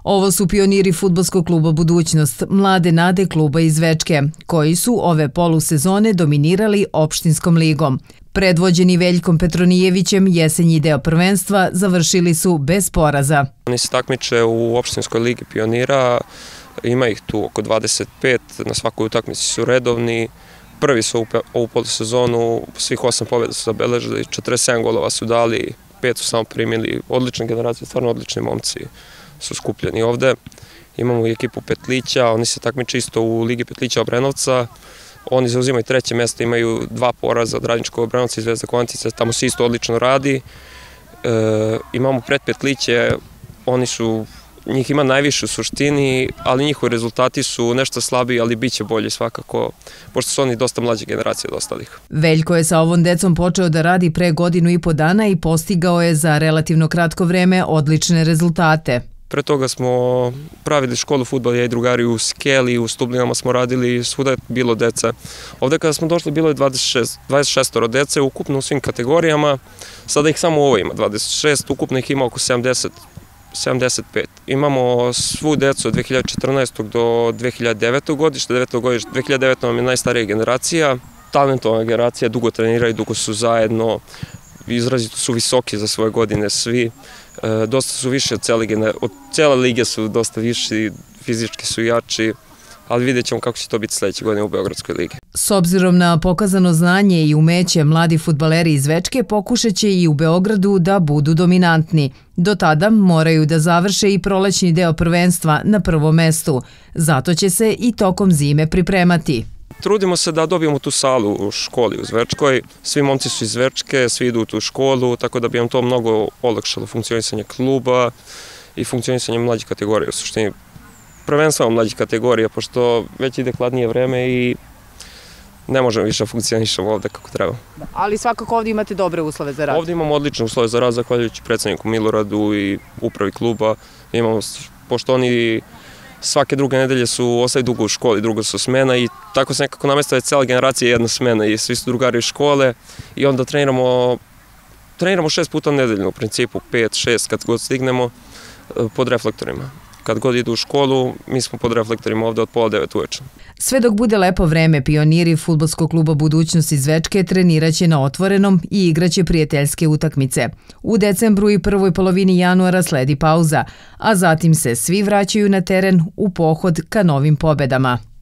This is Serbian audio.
Ovo su pioniri fudbalskog kluba Budućnost, mlade nade kluba iz Zvečke, koji su ove polusezone dominirali opštinskom ligom. Predvođeni Veljkom Petronijevićem, jesenji deo prvenstva završili su bez poraza. Oni se takmiče u opštinskoj ligi pionira, ima ih tu oko 25, na svakoj utakmici su redovni. Prvi su ovu polusezonu, svih 8 pobjeda su zabeležili, 47 golova su dali, 5 su samo primili, odlične generacije, stvarno odlični momci su skupljeni ovde. Imamo i ekipu Petlića, oni se takmiče isto u Ligi Petlića Obrenovca, oni zauzimaju 3. mesto, imaju 2 poraza od Radničkog Obrenovca i Zvezda Kovačica, tamo se isto odlično radi. Imamo pred Petliće, njih ima najviše u suštini, ali njihovi rezultati su nešto slabiji, ali bit će bolji svakako, pošto su oni dosta mlađe generacije od ostalih. Veljko je sa ovom decom počeo da radi pre 1,5 godine i postigao je za relativno kratko vreme odlične rezultate. Pre toga smo pravili školu fudbala, ja i drugari u Skeli, u Stublinama smo radili, svuda je bilo deca. Ovde kada smo došli bilo je 26 dece, ukupno u svim kategorijama, sada ih samo ovo ima 26, ukupno ih ima oko 75. Imamo svu decu od 2014. do 2009. godište. 2009. nam je najstarija generacija, talentovana generacija, dugo treniraju, dugo su zajedno, izrazito su visoki za svoje godine svi, dosta su više od cele lige su dosta viši, fizički su jači, ali vidjet ćemo kako će to biti sledeće godine u Beogradskoj ligi. S obzirom na pokazano znanje i umeće, mladi fudbaleri iz Zvečke pokušat će i u Beogradu da budu dominantni. Do tada moraju da završe i prolećni deo prvenstva na prvom mestu. Zato će se i tokom zime pripremati. Trudimo se da dobijemo tu salu u školi u Zvečkoj. Svi momci su iz Zvečke, svi idu u tu školu, tako da bi nam to mnogo olakšalo funkcionisanje kluba i funkcionisanje mlađih kategorija. U suštini, prvenstveno mlađih kategorija, pošto već ide hladnije vreme i ne možemo više funkcionišemo ovde kako treba. Ali svakako ovde imate dobre uslove za rad. Ovde imamo odlične uslove za rad, zahvaljujući predsedniku Miloradu i upravi kluba. Pošto oni svake druge nedelje ostaju dugo u školi, druga su smena i tako se nekako namestila je cela generacija jedna smena i svi su drugari iz škole i onda treniramo 6 puta nedeljno u principu, 5-6 kad god stignemo pod reflektorima. Kad god idu u školu, mi smo pod reflektorima ovde od 8:30 uveče. Sve dok bude lepo vreme, pioniri fudbalskog kluba Budućnost iz Zvečke treniraće na otvorenom i igraće prijateljske utakmice. U decembru i prvoj polovini januara sledi pauza, a zatim se svi vraćaju na teren u pohod ka novim pobedama.